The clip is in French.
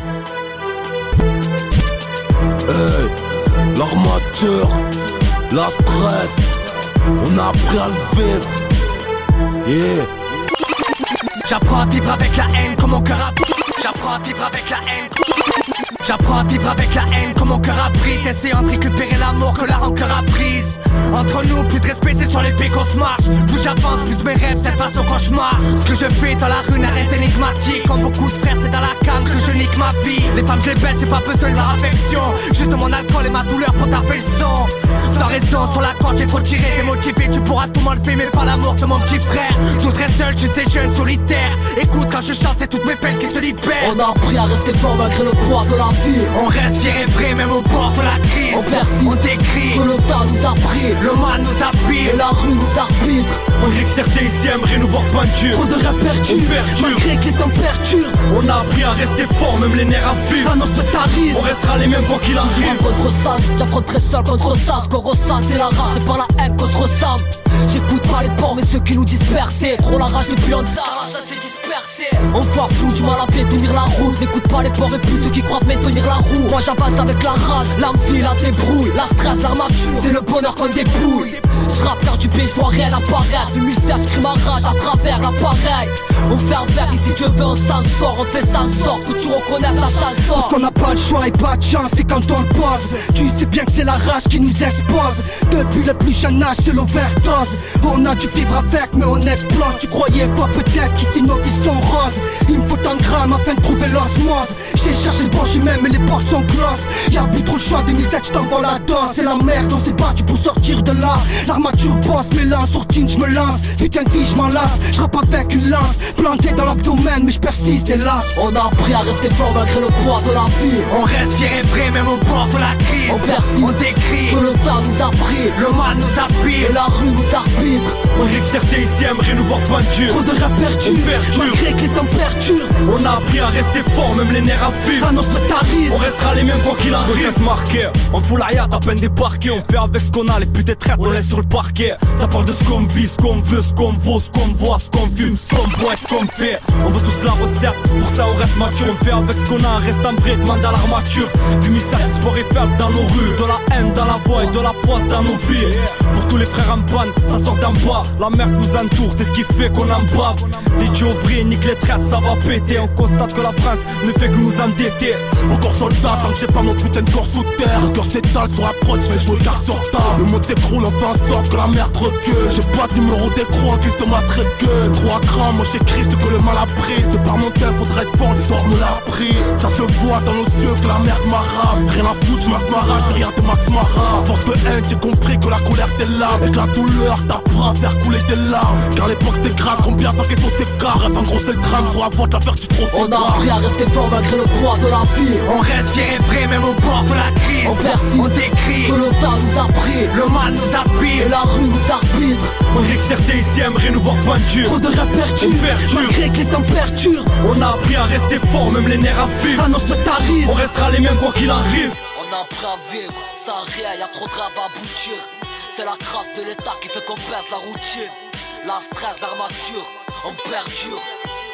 Hey, l'armature, la stress, on a appris à le vivre. Yeah. J'apprends à vivre avec la haine comme mon cœur a pris. J'apprends à vivre avec la haine. J'apprends à vivre avec la haine comme mon cœur a pris. Essayant de récupérer l'amour que la rancœur a prise. Entre nous, plus de respect, c'est sur les pieds qu'on se marche. Plus j'avance, plus mes rêves, cette face au cauchemar. Ce que je fais dans la rue n'arrête énigmatique. Comme beaucoup de frères, c'est dans la cam que je nique ma vie. Les femmes, je les baisse, j'ai pas besoin de leur affection. Juste mon alcool et ma douleur pour taper le son. Sans raison, sur la corde, j'ai trop tiré. Démotivé, tu pourras tout m'enlever, mais pas l'amour de mon petit frère. Tout serait seul, j'étais jeune, solitaire. Écoute, quand je chante, c'est toutes mes peines qui se libèrent. On a appris à rester fort malgré le poids de la vie. On reste fier et vrai, même au bord de la crise. On persiste, on décrit, que le temps nous a pris. Le mal nous habille, et la rue nous arbitre. On dirait que certains ici aimeraient nous voir peinture. Trop de rêves perdus, malgré que les températures. On a appris à rester fort, même les nerfs à vivre. Ah non, je peux t'arriver. On restera les mêmes quoi qu'il arrive. Contre ça, j'affronterai seul contre ça. Ce qu'on ressent, c'est la rage, c'est pas la haine qu'on se ressemble. J'écoute pas les porcs, mais ceux qui nous dispersent. Trop la rage depuis longtemps, la chasse est dispersée. On voit flou, du mal à pied tenir la route. N'écoute pas les porcs et plus ceux qui croient maintenir la roue. Moi j'avance avec la rage, l'envie, la débrouille. La stress, l'armature, c'est le bonheur qu'on dépouille. J'rappe l'air du pays, j'vois rien apparaître. 2016, j'crie ma rage à travers l'appareil. On fait un verre, ici Dieu veut on s'en sort. On fait sans sort, que tu reconnaisses la chanson. Parce qu'on n'a pas de choix et pas de chance, c'est quand on le pose. Tu sais bien que c'est la rage qui nous expose. Depuis le plus jeune âge, c'est l'overdose. On a dû vivre avec, mais on explose. Tu croyais quoi, peut-être qu'ici nos vies sont roses. Il me faut un gramme afin de trouver l'osmose. J'ai cherché le bon chemin, mais les portes sont closes. Y'a plus trop le choix, 2007, j't'envoie la dose. C'est la merde, on s'est battu pour sortir de là. L'armature bosse, mes lances sourtines, j'me lance. Putain de vie, j'm'en lasse. J'rappe avec une lance, plantée dans l'abdomen, mais j'persiste hélas. On a appris à rester fort malgré le poids de la vie. On reste fier et vrai, même au bord de la crise. On persiste, on décrit, que le temps nous a pris. Le mal nous habille, et la rue nous arbitre. On dirait que certains ici aimeraient nous voir peinture. Trop de rêves perdus, malgré que les températures. On a appris à rester fort, même les nerfs à vivre. Ah non, j'peux t'arriver. On restera les mêmes quoi qu'il arrive. Se marquer, on fout la à peine débarqué. On fait avec ce qu'on a, les putes et traites, on laisse sur le parquet. Ça parle de ce qu'on vit, ce qu'on veut, ce qu'on vaut, ce qu'on voit, ce qu'on fume, ce qu'on boit, ce qu'on fait. On veut tous la recette, pour ça on reste mature. On fait avec ce qu'on a, reste en vrai, demande à l'armature. Du mystère, sport et faible dans nos rues. De la haine dans la voix et de la poisse dans nos vies. Pour tous les frères en panne, ça sort d'en bas. La merde nous entoure, c'est ce qui fait qu'on en bave. Des dieux ouvriers, nique les traites, ça va péter. On constate que la France ne fait que nous endetter. Encore soldat, tant que j'ai pas mon putain de corps sous terre. Le cœur s'étale sur la prod, j'fais jouer carte sur table. Le monde s'écroule, on fait en sorte que la merde recule. J'ai pas de numéro d'écrou en guise de matricule. 3 grammes, moi j'écris ce que le mal a pris. De par mon tel, faudrait être fort, l'histoire me l'a appris. Ça se voit dans nos yeux que la merde m'arrache. Rien à foutre, j'masque ma rage derrière de Max Mara. À force de haine, j'ai compris que la colère t'es là. Avec la douleur, t'apprends à faire couler des larmes. Car l'époque c'était grave, combien tant que ton s'écarte. Rêve en gros c'est le drame, sur la voie de la vertu trop on a appris à rester fort malgré le poids de la vie. On reste fier et vrai, même au bord de la crise. On persiste, on décrit, que le temps nous a pris. Le mal nous habille, et la rue nous arbitre. On dirait que certains ici aimeraient nous voir peinture. Trop de rêves perdus, malgré que les températures. On a appris à rester fort, même les nerfs à vivre. Ah non, j'peux t'arriver. On restera les mêmes quoi qu'il arrive. On a appris à vivre, sans rien, y'a trop de rêves à aboutir. C'est la grâce de l'état qui fait qu'on baisse la routine. La stress, l'armature, on perdure.